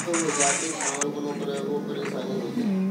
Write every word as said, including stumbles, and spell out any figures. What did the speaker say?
तो वो जाके खान को पर वो परेशानी होती है।